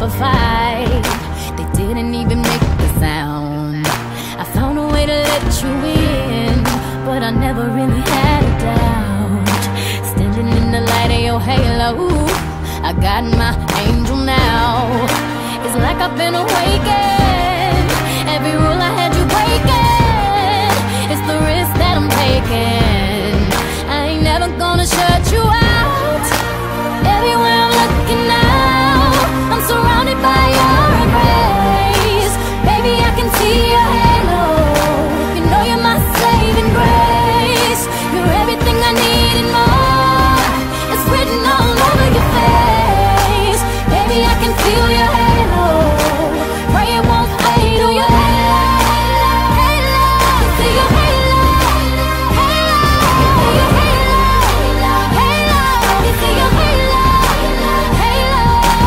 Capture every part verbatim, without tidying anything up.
a fight. They didn't even make the sound. I found a way to let you in, but I never really had a doubt. Standing in the light of your halo, I got my angel now. It's like I've been awakened. Every rule I had you breaking. It's the risk that I'm taking. I ain't never gonna shut you out. Everywhere I'm looking now, I'm surrounded by your embrace. Baby, I can see your halo. You know you're my saving grace. You're everything I need and more. It's written all over your face. Baby, I can feel your halo. Pray it won't fade. Oh, your halo, halo, see your halo, halo, your halo, halo, you see your halo, halo.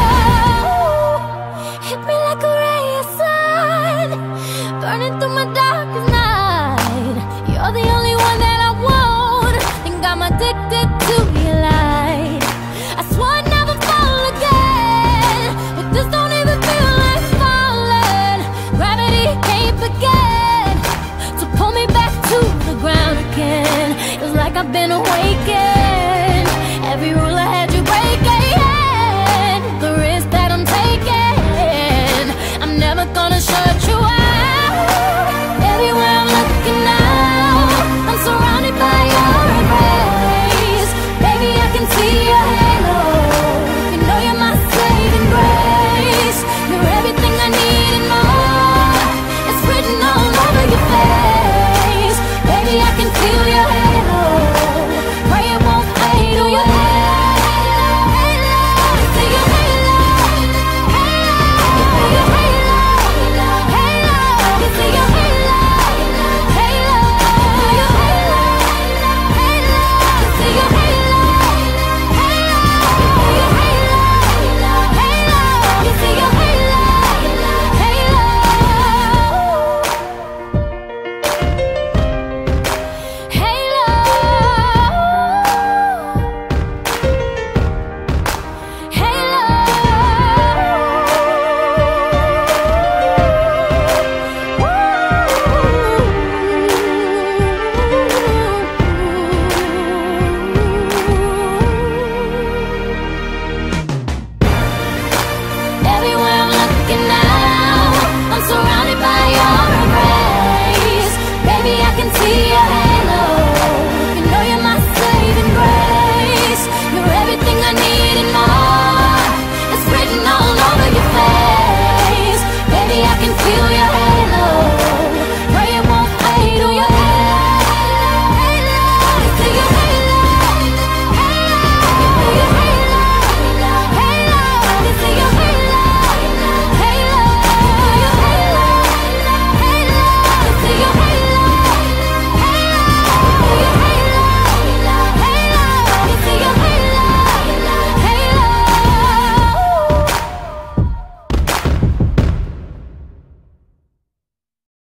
Hit me like a ray of sun, burning through my darkest night. You're the only one that I want. Think I'm addicted to your light. I swore I'd never fall again, but this don't even feel like falling. Gravity can't begin to pull me back to the ground again. It's like I've been away